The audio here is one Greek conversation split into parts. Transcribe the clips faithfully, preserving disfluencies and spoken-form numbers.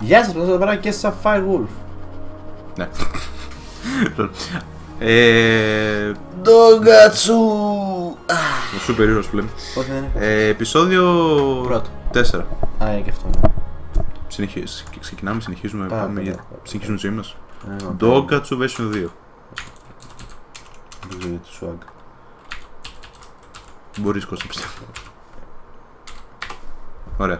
Γεια σας, εδώ πέρα και σαν Firewolf. Ναι. Ε... Ντόγκατσου! Ο σούπερ ήρωας που λέμε. Όχι, δεν είναι. Ε, επεισόδιο Πρώτο. τέσσερα. Α, είναι και αυτό. Συνεχίζ... Ξεκινάμε, συνεχίζουμε, Πάρα πάμε πολύ για... ωραία. συνεχίζουμε τη ζωή μας. Ε, Ντόγκατσου version δύο. Δεν ξέρω γιατί swag. Μπορείς, Κώστα, πιστεύω. Ωραία.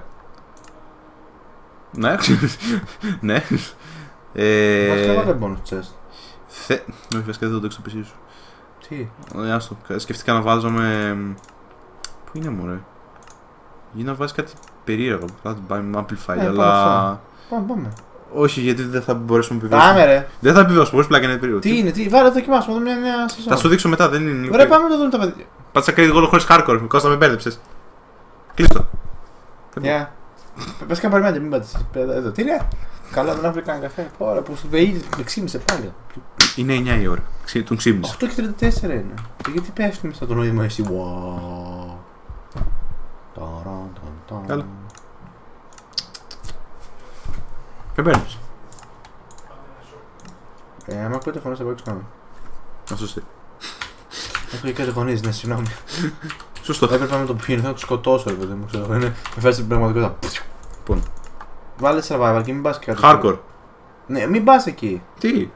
Ναι, ναι. Ε... Βασικά βάλε bonus chest. Θε... Όχι, βασικά δεν θα το έξω το πι σι σου. Τι? Ε, άστο. Σκεφτικά να βάζαμε... Πού είναι, μωρέ? Για να βάζεις κάτι περίεργο. Θα την πάμε με amplify, Ε, αλλά... Πάμε, πάμε. Όχι, γιατί δεν θα μπορέσουμε να επιβιώσουμε. Πάμε ρε. Δεν θα επιβιώσουμε, πώς πλάκα είναι περίεργο. Τι είναι, τι, βάλε δοκιμάσουμε εδώ μια νέα σεζόν. Θα σου δείξω μετά, δεν είναι. Ωραία, πάμε να το δούμε τα παιδιά. Πάτσα κρίνει γόλο χωρίς hardcore. Κώστα, με μπέρδεψες. Κλείστο. Γεια. Βασικά περιμένετε, μην πάτε εδώ. Τι είναι? Καλά, δεν έχω κάνει καφέ. Ωραία, που στο ΒΕΙ με ξύμισε πάλι. Είναι εννιά η ώρα. Ξύ- Τον ξύμνησε. οκτώ και τριάντα τέσσερα είναι. Και γιατί πέφτει μέσα το νόημα εσύ. Wow. Ταραν, ταν, ταν. Καλά. Με μπέρδεψες. Ε, άμα ακούτε φωνές θα πω έξω κάνω. Να σωστή. Έχω και κάτι φωνές, ναι, συγγνώμη. Σωστό. Έπρεπε να το πιω, θα το σκοτώσω, ρε παιδί μου, ξέρω. Είναι, με φέρει την πραγματικότητα. Λοιπόν. Βάλε survival και μην πας και Hardcore. Ναι, μην πας εκεί. Τι.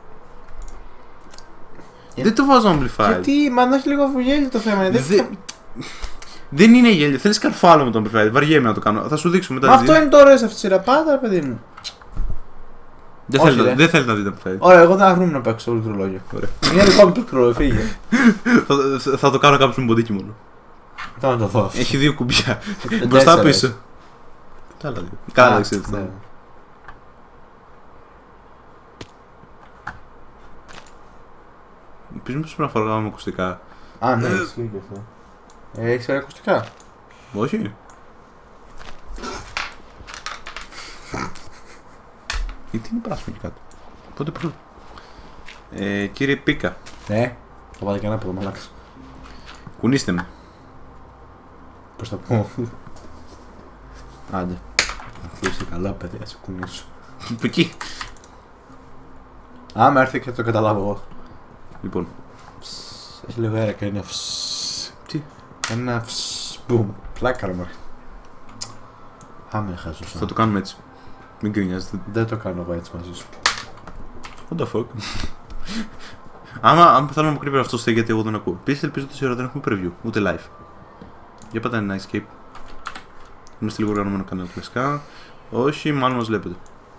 Για- Δεν το βάζω amplified. Γιατί, μα να έχει λίγο γέλιο το θέμα. Δεν... Δε- Δεν είναι γέλιο. Θέλει καρφάλο με τον amplified. Βαριέμαι να το κάνω. Θα σου δείξω μετά. Μα αυτό είναι το ωραίο σε αυτή τη σειρά. Πάντα, ρε παιδί μου. Δεν Όχι, θέλετε ρε. δεν θέλετε να δείτε amplified. Ωραία, εγώ δεν αγνοούμαι να παίξω το πληκτρολόγιο. Ωραία. Είναι δικό μου πληκτρολόγιο, φύγε. θα, θα το κάνω κάποιο με ποντίκι μόνο. Τώρα να το δω αυτό. Έχει δύο κουμπιά. Ε, Μπροστά τέσσερα πίσω. έχει. Τα άλλα δύο. Καλά, Α, δεν ξέρεις. ναι. ναι. Πεις μήπως πρέπει να φοράγαμε με ακουστικά. Α, ναι, ισχύει και αυτό. Ε, έχεις ωραία ακουστικά. Όχι. Γιατί είναι πράσινο και κάτω. Πότε πρώτο. Ε, κύριε Πίκα, Ναι, θα βάλω και ένα από το μαλάκα. κουνήστε με. Πώς θα πω. Άντε. Αφού είσαι καλά, παιδιά, σε κουνήσω. Από εκεί. Άμα έρθει και θα το καταλάβω εγώ. Λοιπόν. Έχει λίγο αέρα και είναι φσσσ. Τι. Ένα φσσσ. Μπουμ. Πλάκα ρε μωρέ. Άμε χάζω Θα το κάνουμε έτσι. Μην κρινιάζετε. Δεν το κάνω εγώ έτσι μαζί σου. What the fuck. Άμα, άμα θέλω να μου κρύβει αυτό στέγει γιατί εγώ δεν ακούω. Επίσης ελπίζω ότι ώρα δεν έχουμε preview, ούτε live. Για πάτα ένα escape. Είμαστε λίγο οργανωμένο κανένα κλασικά. Όχι, μάλλον μας βλέπετε.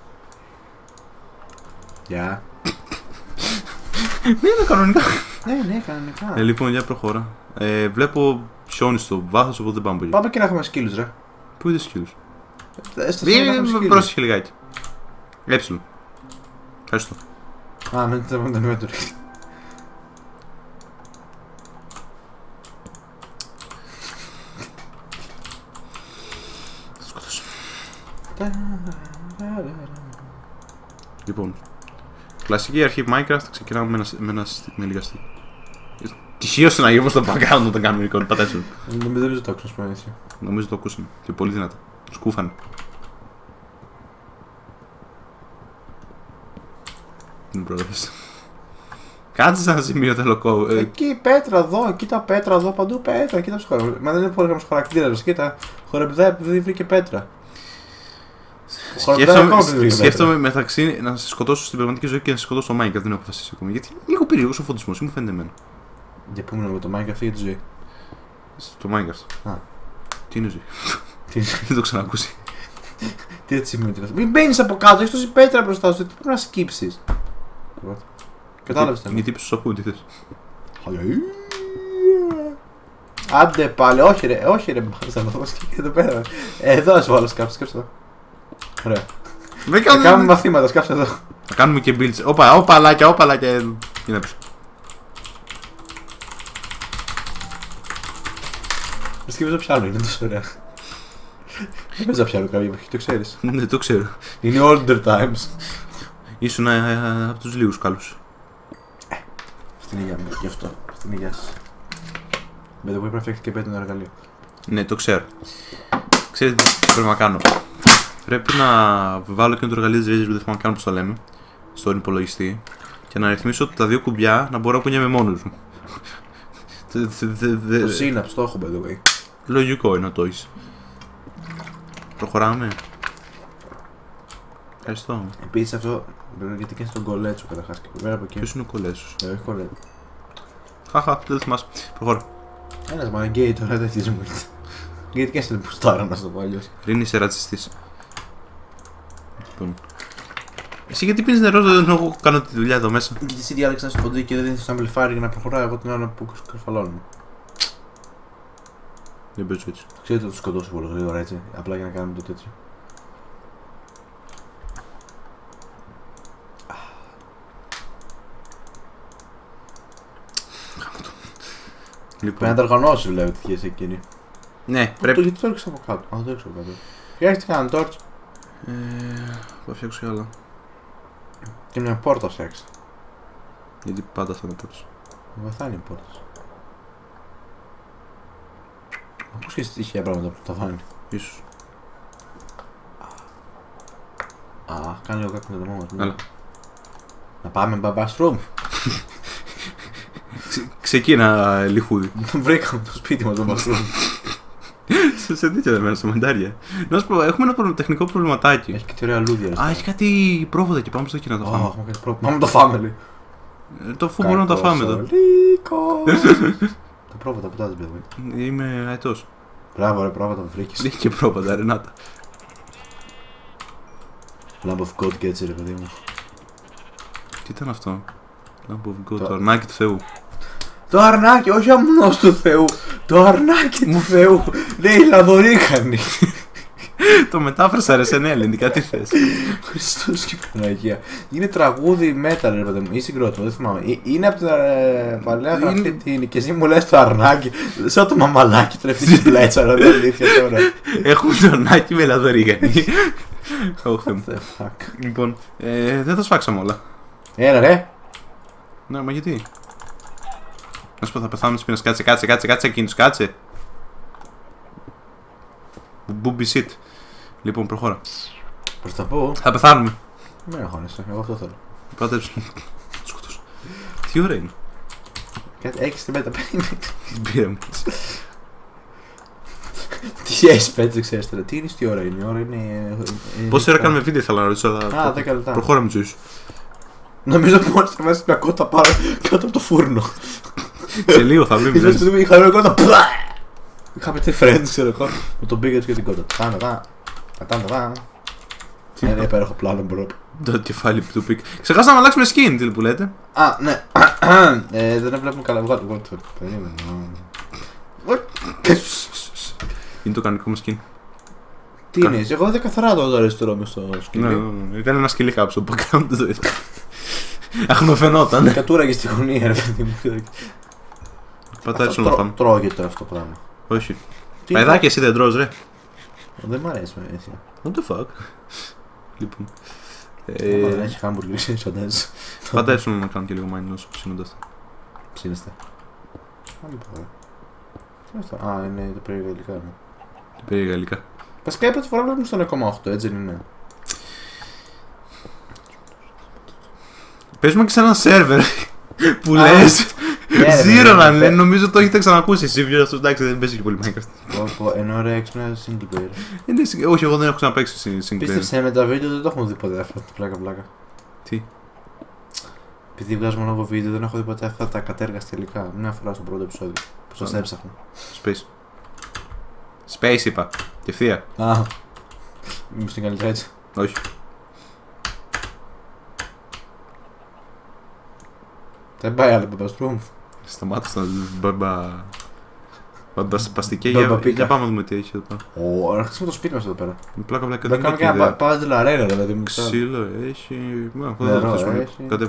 Γεια. Ναι, είναι κανονικά. Ναι, ναι, κανονικά. Ε, λοιπόν, για προχώρα. Ε, βλέπω χιόνι στο βάθος, οπότε δεν πάμε από εκεί. Πάμε και να έχουμε σκύλους ρε. Πού είδες σκύλους. Ε, στο θέμα να έχουμε σκύλους. Πρόσεχε λιγάκι. Έψιλον. Ευχαριστώ. Α, με το δεν με το ρίχνει. Θα το σκοτώσω. Λοιπόν. Κλασική αρχή Minecraft, ξεκινάμε με ένα, με ένα με λίγα στή. Τυχαίως να γίνουμε στο background όταν κάνουμε εικόνα, πατάτσο. Δεν νομίζω το άκουσα, πούμε έτσι. Νομίζω το ακούσαμε και πολύ δυνατά. Σκούφανε. Δεν πρόλαβες. Κάτσε σε ένα σημείο θέλω κόβω. Ε, Εκεί πέτρα εδώ, κοίτα πέτρα εδώ, παντού πέτρα, κοίτα τους χαρακτήρες. Μα δεν είναι πολύ γραμμός χαρακτήρας, κοίτα. Χορεπηδάει επειδή βρήκε πέτρα. σκέφτομαι, σκέφτομαι μεταξύ να σε σκοτώσω στην πραγματική ζωή και να σε σκοτώσω στο Minecraft. Δεν έχω αποφασίσει ακόμη. Γιατί είναι λίγο περίεργος ο φωτισμός, μου φαίνεται εμένα. Για πού μιλάμε, το Minecraft για τη ζωή. Στο Minecraft. Α. Τι είναι ζωή. Τι, Δεν το ξανακούσει. τι έτσι σημαίνει αυτό. Μην μπαίνεις από κάτω, έχεις τόση πέτρα μπροστά σου, τι πρέπει να σκύψεις. Κατάλαβες το. Γιατί πίσω σου ακούω τι θες. Άντε πάλι, όχι ρε, όχι ρε, μπάζα να δω και εδώ πέρα. Εδώ ας βάλω σκάψε, σκάψε εδώ. Ωραία. Δεν Θα κάνουμε κάνουμε. μαθήματα, σκάψε εδώ. Θα κάνουμε και builds. Όπα, όπα λάκια, όπα λάκια. Είναι πίσω. Δεν σκέφτεσαι πιάνω, είναι τόσο ωραία. Δεν παίζα πιάνω κάποια εποχή, το ξέρεις. Δεν το ξέρω. Είναι older times. Ήσουν από τους λίγους καλούς. Αυτή είναι για μένα, γι' αυτό. Αυτή είναι για σας. Με το που πρέπει να φτιάξει και πέτει ένα εργαλείο. Ναι, το ξέρω. Ξέρετε τι πρέπει να κάνω. Πρέπει να βάλω και το εργαλείο της ρίζας που δεν θυμάμαι καν πώς το λέμε. Στον υπολογιστή. Και να ρυθμίσω τα δύο κουμπιά να μπορώ να κουνιέμαι μόνος μου. Το Synapse το έχω, by the way. Λογικό είναι να το έχεις. Προχωράμε. Ευχαριστώ. Επίσης αυτό, γιατί και στον κολέτσο καταρχάς και πέρα από εκεί. Ποιος είναι ο κολέσος? Ε, όχι κολέτσο. Χαχα, δεν θυμάσαι. Προχώρα. Ένας μα γκέι τώρα δεν θες μου. Γιατί και εσύ δεν πουστάρα να στο πω αλλιώς. Ρίνη, είσαι ρατσιστής. Λοιπόν. Εσύ γιατί πίνεις νερό, δεν έχω κάνω τη δουλειά εδώ μέσα? Γιατί εσύ διάλεξες να σου ποντεί και δεν δίνεις το amplifier για να προχωράει εγώ την ώρα που καρφαλώνω. Δεν παίζω έτσι. Ξέρετε ότι το σκοτώσω πολύ γρήγορα έτσι, απλά για να κάνουμε το τέτοιο. Λοιπόν. Πρέπει να τα οργανώσεις δηλαδή τη σχέση εκείνη. Ναι, Το, πρέπει. γιατί το έριξα από κάτω. Α, το έριξα από κάτω. Χρειάζεται κανένα torch Ε, θα φτιάξω κι άλλα. και μια πόρτα φτιάξει. Γιατί πάντα θα είναι πρώτος. Βοηθάνε οι πόρτες. Ακούς και εσύ τυχαία πράγματα που τα βάνει. Ίσως. Α, κάνει λίγο κάτι με το δρόμο. Έλα. Να πάμε bathroom. Ξε- Ξεκίνα λιχούδι. Βρήκαμε το σπίτι μας το bathroom. Σε σε τέτοια δεμένα, σε μαντάρια. Να σου πω, έχουμε ένα προ- τεχνικό προβληματάκι. Έχει και τη ωραία λούδια. Α, έχει κάτι πρόβατα και πάμε στο εκεί να το Ω, φάμε. έχουμε κάτι πρόβλημα. Πάμε το family. Ε, Το αφού μπορούμε να τα φάμε εδώ. Λύκο. Τα πρόβατα που τα δεις παιδί. Είμαι αετός. Μπράβο ρε πρόβατα που βρήκες. Έχει και πρόβατα, Ρενάτα. Lamb of God και έτσι ρε παιδί μου. Τι ήταν αυτό? Lamp of God, Το- το αρνάκι του Θεού. Το αρνάκι, όχι αμνός του Θεού. Το αρνάκι του Θεού. Ναι, η λαδωρίκανη. Το μετάφρασα ρε σε νέα ελληνικά, τι θες? Χριστός και Παναγία. Είναι τραγούδι metal ρε παιδί μου, ή συγκρότημα, δεν θυμάμαι. Ε, Είναι από την ε, παλαιά Είναι- γραφή την και εσύ μου λες το αρνάκι. Σαν το μαμαλάκι τρέφει την πλέτσα ρε, δεν αλήθεια τώρα. Έχουμε το αρνάκι με λαδωρίγανη. Όχι Θεέ μου. The fuck. Λοιπόν, ε, δεν τα σφάξαμε όλα. Έλα ρε. Ναι, μα γιατί? Να σου πω, θα πεθάνουμε της πείνας. Κάτσε, κάτσε, κάτσε, κάτσε εκείνους, κάτσε. Μπούμπι shit. Λοιπόν, προχώρα. Προς τα πού. Θα πεθάνουμε. Με αγχώνεσαι, εγώ αυτό θέλω. Πρώτα έψιλον. Του σκοτώσω. Τι ώρα είναι? Κάτι έχεις την πέτα, περίμενε. Την πήρα μου. Τι έχεις πέτα, δεν ξέρεις τώρα. Τι είναι στη ώρα είναι, η ώρα είναι... ε, Πόση ώρα ε, κάνουμε βίντεο, ήθελα να ρωτήσω, αλλά. Α, δέκα λεπτά. Προχώρα με τη ζωή σου. Νομίζω ότι μόλις θα βάζεις μια κότα πάνω κάτω από το φούρνο. Σε λίγο θα βρει. Ίσως του είχα μια κότα. Είχαμε τι friends, ξέρω εγώ. Με τον Big και την κότα. Τάνα, τάνα. Τάνα, τάνα. Ένα υπέροχο πλάνο μπρο. Το κεφάλι του πικ. Ξεχάσαμε να αλλάξουμε skin, τι που λέτε. Α, ναι. Ε, δεν βλέπουμε καλά. Βγάλω εγώ το περίμενα. Είναι το κανονικό μου skin. Τι είναι, εγώ δεν καθαρά το αριστερό μες στο Ναι, σκυλί. ναι, ναι. Ήταν ένα σκυλί κάπου στο background, δεν το είδα. Αχνοφαινόταν. Κατούρα και στη γωνία, ρε παιδί μου. Πατάει Αυτό όλα τρώ- πάμε. Τρώγεται αυτό το πράγμα. Όχι. Τι Παιδάκι, εσύ δεν τρως, ρε. Δεν μ' αρέσει με έτσι. What the fuck. Λοιπόν. Δεν Ε, έχει χάμπουργκερ, εσύ φαντάζεσαι. Πάντα έψιλον να κάνω και λίγο mine όσο ψήνοντας τα. Ψήνεστε. Άλλη παρά. Τι είναι αυτό? Α, είναι το περίεργα υλικά. ναι. Τι περίεργα γαλλικά. Βασικά η πρώτη φορά βλέπουμε στο εννιά κόμμα οκτώ, έτσι δεν είναι? Παίζουμε και σε ένα σερβερ που Α, λες. ναι, ρε, Zero ναι, να ναι. είναι, νομίζω το έχετε ξανακούσει εσύ βιβλίο αυτός, εντάξει δεν παίζει και πολύ Minecraft. Πω, πω, ενώ ρε έξυπνα single player. Είναι συ- Όχι, εγώ δεν έχω ξαναπαίξει single player. Πίστεψε με τα βίντεο δεν το έχουμε δει ποτέ αυτά τα πλάκα πλάκα. Τι. Επειδή βγάζουμε новο βίντεο δεν έχω δει ποτέ αυτά τα κατέργαστα υλικά. Μια φορά στο πρώτο επεισόδιο. Που σας Α, έψαχνα. Space. Space είπα. Και ευθεία. Α, μήπως την καλύτερα έτσι. Όχι. Δεν πάει άλλο μπαμπαστρούμ. Σταμάτησα να μπαμπα. Μπαμπαστική Μπαμπα για, πίκα. για πάμε να δούμε τι έχει εδώ πέρα. Ω, αρχίσουμε το σπίτι μας εδώ πέρα. Με πλάκα πλάκα Δεν δεν κάνω έχει και ένα ιδέα. puzzle arena δηλαδή. μην ξέρω. Ξύλο έχει. Μα, αυτό Νερό δεν το χτίσουμε. έχει. Κατέβη.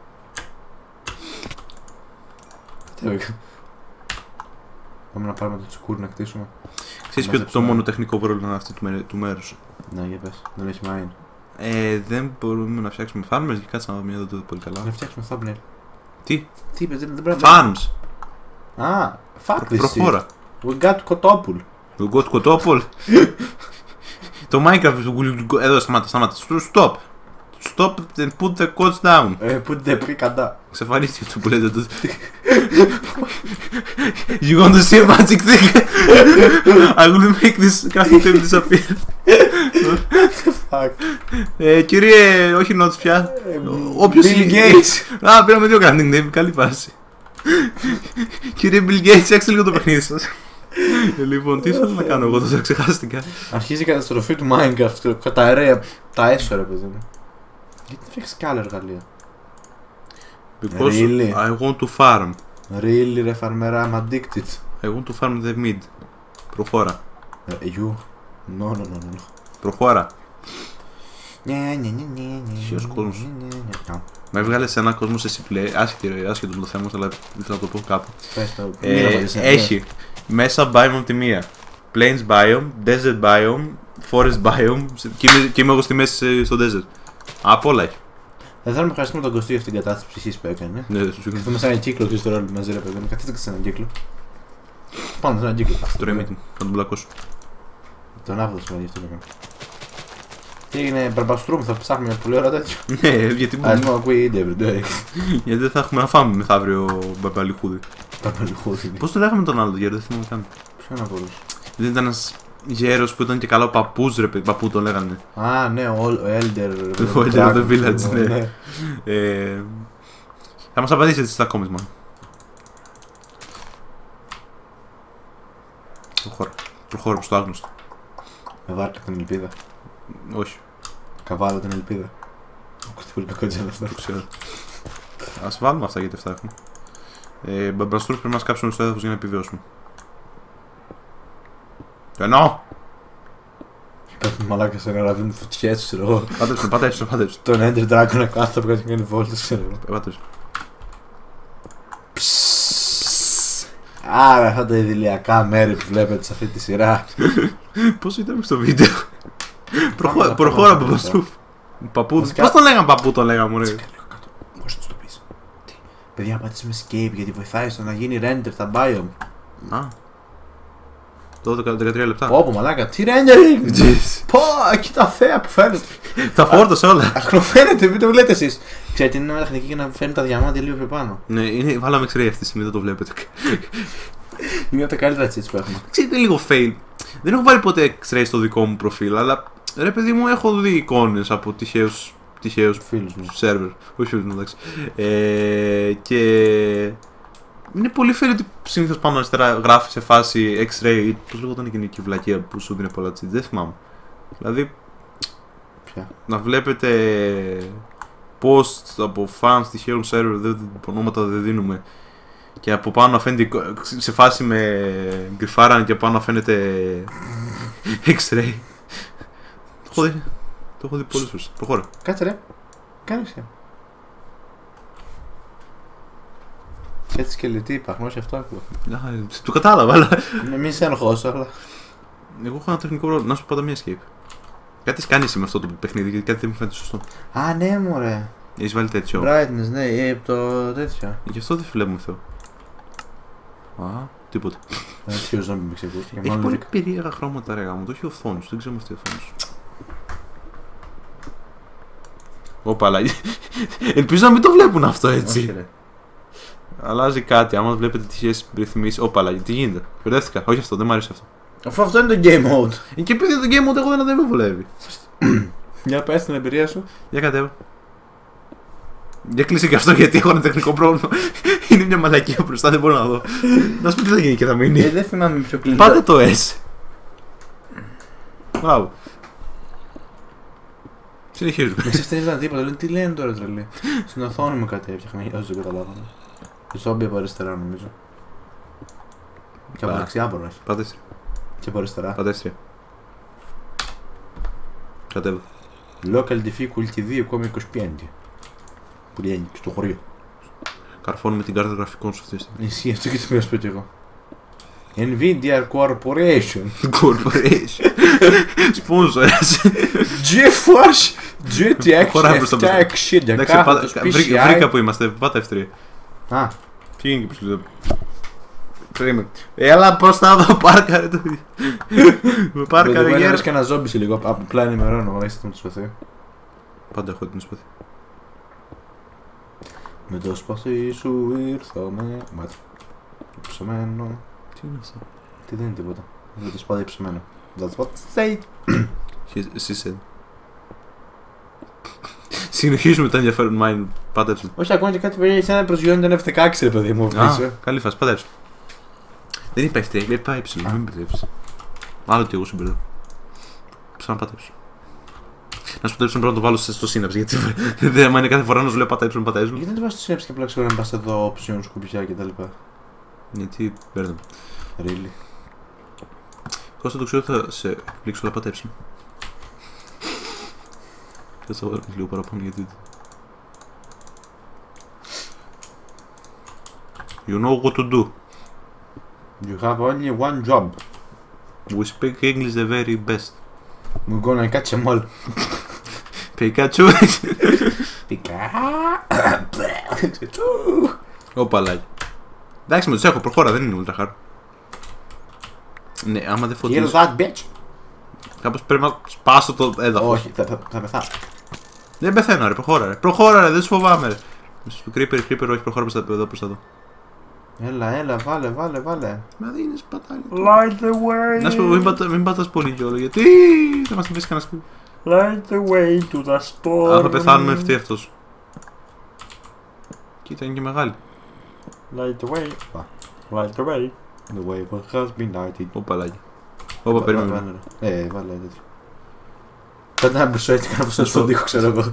Κατέβηκα. Πάμε να πάρουμε το τσουκούρι να κτίσουμε. Ξέρεις Μας ποιο το έψαχνα. μόνο τεχνικό πρόβλημα αυτή του, μέρου- του μέρους. Ναι, για πες. Δεν έχει mine. Ε, δεν μπορούμε να φτιάξουμε farmers και κάτσε να δω μια εδώ το πολύ καλά. Να φτιάξουμε thumbnail. Τι, Τι είπες, δεν δεν πρέπει farms! Α, fuck Προ- this shit. Προχώρα. We got κοτόπουλ. We got κοτόπολ. Το Minecraft. Εδώ σταμάτα, σταμάτα. Stop. Stop and put the codes down. Ε, put the πει κατά. Ξεφανίστηκε αυτό που λέτε τότε. You want to see a magic thing? I will make this crafting table disappear. Fuck. Ε, κύριε, όχι νότς πια. Όποιος Bill Gates. Α, πήραμε δύο crafting table, καλή φάση. Κύριε Bill Gates, έξε λίγο το παιχνίδι σας. Ε, λοιπόν, τι θέλω να κάνω εγώ τώρα, ξεχάστηκα. Αρχίζει η καταστροφή του Minecraft. Τα αεραία, τα έσωρα, παιδί μου. Γιατί δεν φτιάξεις κι άλλα εργαλεία? Because Really? I want to farm. Really, ρε φαρμερά, I'm addicted. I want to farm the meat. Προχώρα. Ε, You? No, no, no, no. Προχώρα. Ναι, ναι, ναι, ναι, ναι. Ποιος κόσμος. Ναι, ναι, ναι. Με έβγαλε σε έναν κόσμο σε C-Play, άσχετο με το θέμα, αλλά ήθελα να το πω κάπου. Πες το, Ε, μίλα μαζί σε, έχει μέσα biome από τη μία. Plains biome, desert biome, forest biome και είμαι, και είμαι εγώ στη μέση στο desert. Απ' όλα έχει. Θα θέλουμε να ευχαριστούμε τον Κωστή για αυτήν την κατάσταση ψυχής που έκανε. Ναι, δεν σου συγχωρώ. Καθόμαστε σε έναν κύκλο και στο ρόλο μαζί, ρε παιδί μου. Καθίστε και σε έναν κύκλο. Πάμε σε έναν κύκλο. Τώρα είμαι έτοιμο, θα τον μπλακώσω. Τον άβδο σημαίνει αυτό το έκανα. Τι έγινε, μπαρμπαστρούμ, θα ψάχνουμε μια πολύ ώρα τέτοιο. Ναι, γιατί Ας μου ακούει ήδη every day. γιατί δεν θα έχουμε να φάμε μεθαύριο μπαμπαλιχούδι. Τα παλιχούδι. Πώς το λέγαμε τον άλλο τον γέρο, δεν θυμάμαι καν. Ποιο να μπορούσε. Δεν ήταν ένας γέρος που ήταν και καλό παππούς ρε παιδί, παππού τον λέγανε. Α, ναι, ο Elder. Ο Elder of the Village, ναι. ναι. Ε, θα μας απαντήσετε στα comments μόνο. Προχώρα. Προχώρα προς το άγνωστο. Με βάρκα την ελπίδα. Όχι, Καβάλα την ελπίδα. Ακούστε πολύ κακό τζέλα αυτό. το ξέρω. Ας βάλουμε αυτά γιατί αυτά έχουμε. Ε, Μπαμπαστούρς πρέπει να σκάψουμε στο έδαφος για να επιβιώσουμε. Το εννοώ! Πέφτουν μαλάκα σε ένα ραβί με φωτιές, ξέρω εγώ. Πάτεψε, πάτεψε, πάτεψε. Τον Ender Dragon να κάθεται από κάτι και κάνει βόλτες, ξέρω εγώ. Πάτεψε. Άρα αυτά τα ιδηλιακά μέρη που βλέπετε σε αυτή τη σειρά. Πώς ήταν στο βίντεο. Προχώ- Πάμε, Προχώρα πάμε, Μπαμπαστούρ. Παππού. Βασικά- Πώς τον λέγαμε παππού τον λέγαμε μωρέ. Πώς να το πεις. Τι. Παιδιά, πατήσουμε escape γιατί βοηθάει στο να γίνει render τα biome. Α. δώδεκα με δεκατρία λεπτά. Πω πω μαλάκα, τι rendering! Jeez. Πω, εκεί τα θέα που φαίνεται. Τα φόρτωσα όλα. Αχνοφαίνεται, μην το βλέπετε εσείς. Ξέρετε, είναι μια τεχνική για να φέρνει τα διαμάντια λίγο πιο πάνω. Ναι, είναι, βάλαμε X-ray αυτή τη στιγμή, δεν το βλέπετε. Είναι από τα καλύτερα cheats που έχουμε. Ξέρετε, είναι λίγο fail. Δεν έχω βάλει ποτέ X-ray στο δικό μου προφίλ, αλλά ρε παιδί μου έχω δει εικόνες από τυχαίους, τυχαίους Φίλους μου. σερβερ. Όχι φίλους μου, εντάξει. Ε, και είναι πολύ fail ότι συνήθως πάνω αριστερά γράφει σε φάση X-ray ή πώς λέγονταν εκείνη η βλακεία που σου δίνει πολλά cheats. Δεν θυμάμαι. Δηλαδή Ποια. να βλέπετε post από fans τυχαίων server, δεν, ονόματα δεν δίνουμε, και από πάνω να φαίνεται σε φάση με γκριφάραν και πάνω να φαίνεται X-ray. Το έχω δει, το έχω δει πολλές φορές. Προχώρα. Κάτσε ρε. Κάνε εσύ. Έτσι σκελετή υπάρχουν, όχι αυτό ακούω. Α, το κατάλαβα, αλλά Ναι, μην σε αγχώσω, αλλά. εγώ έχω ένα τεχνικό ρόλο. Να σου πω πάντα μια escape. Κάτι έχεις κάνει εσύ με αυτό το παιχνίδι, γιατί κάτι δεν μου φαίνεται σωστό. Α, ναι, μωρέ. Έχεις βάλει τέτοιο. Brightness, ναι, ε, το τέτοιο. Γι' αυτό δεν βλέπουμε Θεό. Α, τίποτα. Έτσι ο ζόμπι με ξεκούστηκε. Έχει πολύ περίεργα χρώματα ρε γάμο, το έχει οθόνη σου, δεν ξέρω με αυτή η οθόνη σου. Ωπα, αλλά ελπίζω να μην το βλέπουν αυτό έτσι. Όχι, ρε. Αλλάζει κάτι, άμα βλέπετε τυχαίες ρυθμίσεις. Ωπα, αλλά τι γίνεται. Μπερδεύτηκα, όχι αυτό, δεν μου αρέσει αυτό. Αφού αυτό είναι το game mode. Είναι και επειδή το game mode εγώ δεν, δεν με βολεύει. Για πες την εμπειρία σου. Για κατέβα. Για κλείσε και αυτό γιατί έχω ένα τεχνικό πρόβλημα. Είναι μια μαλακία μπροστά, δεν μπορώ να δω. Να σου πω τι θα γίνει και θα Ε, μείνει. δεν θυμάμαι πιο κλειστό. Πάτε το S. Μπράβο. Συνεχίζουμε. Με εσείς δεν είδαν τίποτα, λένε τι λένε τώρα τρελή. Στην οθόνη μου κάτι έφτιαχνα, όσοι δεν καταλάβανε. Το ζόμπι από αριστερά νομίζω. Και από Πα. δεξιά μπορεί να έχει. Πατέστρια. Και από αριστερά. Πατέστρια. Κατέβα. Local difficulty δύο κόμμα είκοσι πέντε. Που λέει στο χωριό. Καρφώνουμε την κάρτα γραφικών σου αυτή τη στιγμή. Εσύ αυτό και το πήγα σπίτι εγώ. Nvidia Corporation. Corporation. Sponsors. GeForce τζι τι εξ Χωράμε προς τα μπροστά. επτακόσια εξήντα Εντάξει, κάθετος πάτα- πι σι βρήκα άι. βρήκα που είμαστε. Πάτα F τρία. Α, Ποιο είναι και πώς λέω. Περίμενε. Έλα μπροστά εδώ, πάρκαρε το. Με πάρκαρε γέρ. γέρ. Και ένα ζόμπι σε λίγο. Απλά ενημερώνω. Μα είστε με το σπαθί. Πάντα έχω την σπαθή. Με το σπαθί σου ήρθαμε. Μάτι. Ψωμένο. Τι είναι αυτό? Τι δεν είναι τίποτα. Με το σπαθί ψωμένο. That's what say. Εσύ said. Συνεχίζουμε τα ενδιαφέρον mind. Πάντεψε. Όχι, ακόμα και κάτι παιδιά σαν να προσγειώνει τον εφ δεκαέξι ρε παιδί μου. Α, καλή φάση, πάντεψε. Δεν είπα εφ τρία, είπα ε, μην μπερδεύεις. Άλλο ότι εγώ σου μπερδεύω. Ψάω να πατέψω. Να σου πατέψω πρέπει να το βάλω στο σύναψη. Γιατί δεν είναι κάθε φορά να σου λέω πατέψω, πατέψω. Γιατί δεν το βάζω στο σύναψη και απλά ξέρω να πας εδώ options, σκουπιά κτλ. Γιατί μπέρδεμα. Really. Κώστα το ξέρω θα σε εκπλήξω, αλλά πατέψω. Κάτσε να βάλω λίγο παραπάνω γιατί. You know what to do. You have only one job. We speak English the very best. We're gonna catch them all. Pikachu. Pikachu. Ωπα λάγι. Εντάξει με τους έχω, προχώρα, δεν είναι ultra hard. Ναι, άμα δεν Hear φωτίσεις. that bitch. Κάπως πρέπει να σπάσω το έδαφος. Όχι, θα, θα, θα πεθάνω. Δεν πεθαίνω ρε, προχώρα ρε. Προχώρα ρε, δεν σου φοβάμαι ρε. Σου creeper, creeper, όχι προχώρα προς τα εδώ, προς τα εδώ. Έλα, έλα, βάλε, βάλε, βάλε. Μα δεν είναι σπατάλη. Light the way. Να σου πω, μην, πατά, μην πατάς πολύ κιόλα, γιατί δεν μας την πεις κανένας κουμπί. Light the way to the storm. Αν θα πεθάνουμε ευτύ αυτός. Κοίτα, είναι και μεγάλη. Light the way. Light the way. The way has been lighted. Ωπα λάγι. Ωπα, περίμενε. Ε, βάλε τέτοιο. Κάτι να μπροσώ έτσι, κάνω στο στον τοίχο, ξέρω εγώ.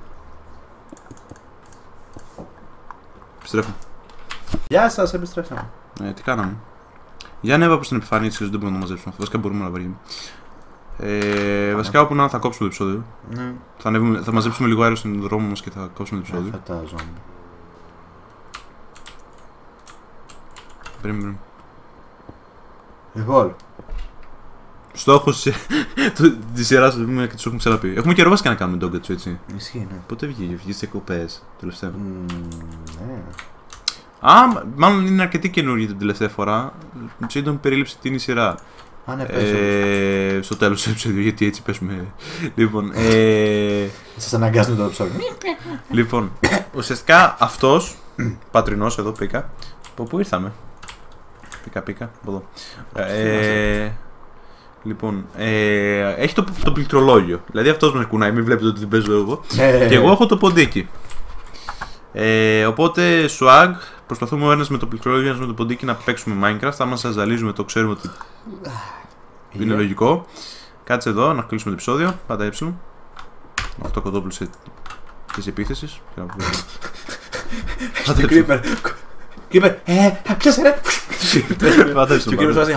Επιστρέφω. Γεια σας, επιστρέψαμε. Ε, τι κάναμε. Για ανέβα προς την επιφάνεια της, δεν μπορούμε να το μαζέψουμε αυτό. Βασικά μπορούμε να βαριέμαι. Ε, βασικά όπου να θα κόψουμε το επεισόδιο. Ναι. Θα, ανέβουμε, θα μαζέψουμε λίγο αέριο στον δρόμο μας και θα κόψουμε το επεισόδιο. Φαντάζομαι. Περίμενε. Λοιπόν. Στόχος της σειράς του και τους έχουμε ξαναπεί. Έχουμε καιρό βασικά να κάνουμε ντόγκατσου έτσι. Ισχύει, ναι. Πότε βγήκε, βγήκε σε κοπές τελευταία. Mm, ναι. Α, μάλλον είναι αρκετή καινούργια την τελευταία φορά. Σύντομη περίληψη τι είναι η σειρά. Α, ναι, ε, στο τέλος του επεισόδιου, γιατί έτσι πέσουμε. Λοιπόν, ε, σας αναγκάζουν το επεισόδιο. λοιπόν, ουσιαστικά αυτός, πατρινός εδώ πήκα. Από πού ήρθαμε. Πήκα, πήκα, από εδώ. Ε, λοιπόν, ε, έχει το, το πληκτρολόγιο. Δηλαδή αυτός με κουνάει, μην βλέπετε ότι δεν παίζω εγώ. Και εγώ έχω το ποντίκι. Ε, οπότε, swag, προσπαθούμε ο ένας με το πληκτρολόγιο, ένας με το ποντίκι να παίξουμε Minecraft. Άμα σας ζαλίζουμε, το ξέρουμε ότι είναι λογικό. Κάτσε εδώ να κλείσουμε το επεισόδιο. Πάντα έψιλον. Αυτό κοντόπουλο της επίθεσης. Στον Creeper. Creeper, ε, πιάσε ρε. Πάντα έψιλον. Και ο Creeper βάζει.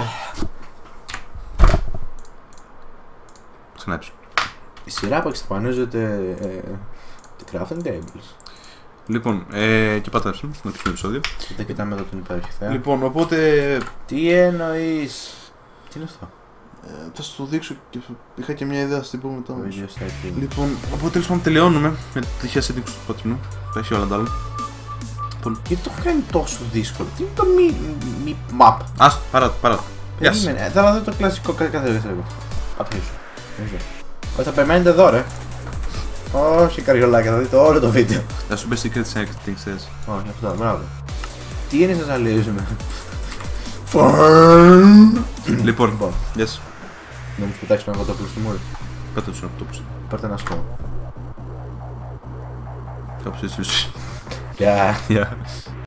Ξανά έψιλον. Η σειρά που εξαπανίζεται crafting tables. Λοιπόν, ε, και πάτα έψιλον, να κλείσουμε το επεισόδιο. Δεν κοιτάμε εδώ την υπάρχει θέα. Λοιπόν, οπότε. Τι εννοείς. Τι είναι αυτό. Ε, θα σου το δείξω και είχα και μια ιδέα, θα την πω μετά. Video setting. Λοιπόν, οπότε τέλος πάντων τελειώνουμε με τη τυχαία settings του πατρινού. Θα έχει όλα τα άλλα. Λοιπόν, Γιατί το έχω κάνει τόσο δύσκολο. Τι είναι το μη, μη map. άστο, παρά, παρά. Γεια σας. Περίμενε, θα δω το κλασικό κα- κάθε δεύτερο. Απ' πίσω. Πίσω. Όχι, θα περιμένετε εδώ ρε. Όχι καριολάκια, θα δείτε όλο το βίντεο. Θα σου πει secret settings θες. Όχι, αυτό, μπράβο. Τι είναι να ζαλίζουμε. Λοιπόν, γεια σας. Να μου πετάξουμε εγώ το πλούς του μούρι. Πάτε τους αυτόπους. Πάρτε ένα σκό. Κάπως έτσι. Γεια. Γεια.